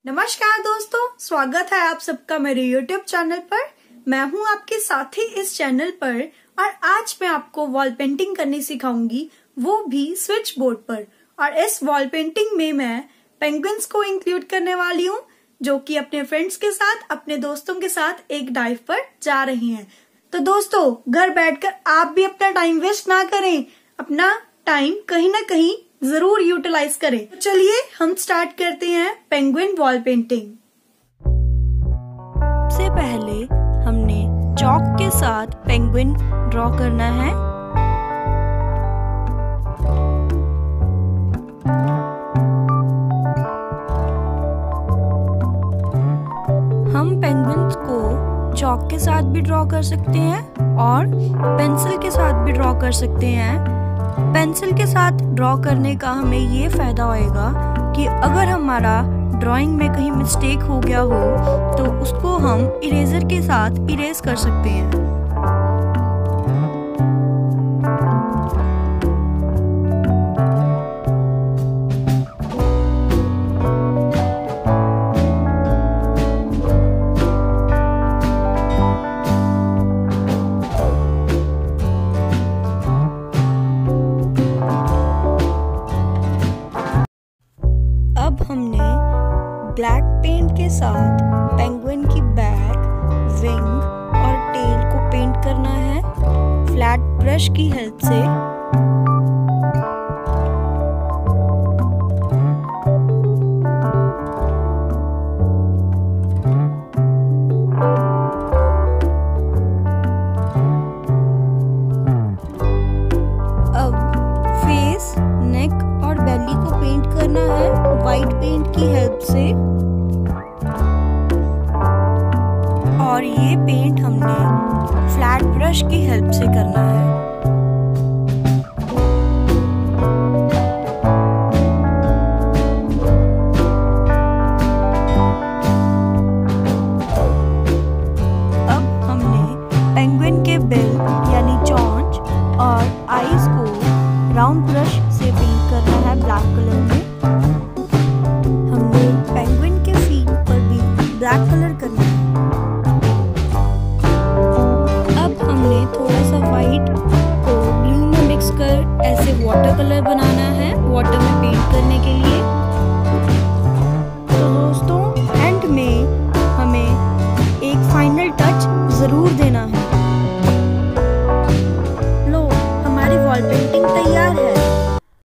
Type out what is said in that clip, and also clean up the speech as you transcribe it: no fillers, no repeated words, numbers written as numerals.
नमस्कार दोस्तों, स्वागत है आप सबका मेरे YouTube चैनल पर। मैं हूं आपके साथी इस चैनल पर और आज मैं आपको वॉल पेंटिंग करनी सिखाऊंगी, वो भी स्विच बोर्ड पर। और इस वॉल पेंटिंग में मैं पेंगुइन्स को इंक्लूड करने वाली हूं, जो कि अपने फ्रेंड्स के साथ, अपने दोस्तों के साथ एक डाइव पर जा रहे हैं। तो दोस्तों, घर बैठकर आप भी अपना टाइम वेस्ट ना करें, अपना टाइम कहीं ना कहीं जरूर यूटिलाइज करें। तो चलिए हम स्टार्ट करते हैं पेंगुइन वॉल पेंटिंग। सबसे पहले हमने चॉक के साथ पेंगुइन ड्रॉ करना है। हम पेंगुइन्स को चॉक के साथ भी ड्रॉ कर सकते हैं और पेंसिल के साथ भी ड्रॉ कर सकते हैं। पेंसिल के साथ ड्रॉ करने का हमें ये फायदा होएगा कि अगर हमारा ड्राइंग में कहीं मिस्टेक हो गया हो तो उसको हम इरेजर के साथ इरेज कर सकते हैं। अब हमने ब्लैक पेंट के साथ पेंगुइन की बैक, विंग और टेल को पेंट करना है फ्लैट ब्रश की हेल्प से। अब फेस, नेक और बेली को पेंट करना है वाइट पेंट की हेल्प से। और ये पेंट हमने फ्लैट ब्रश की हेल्प से करना है।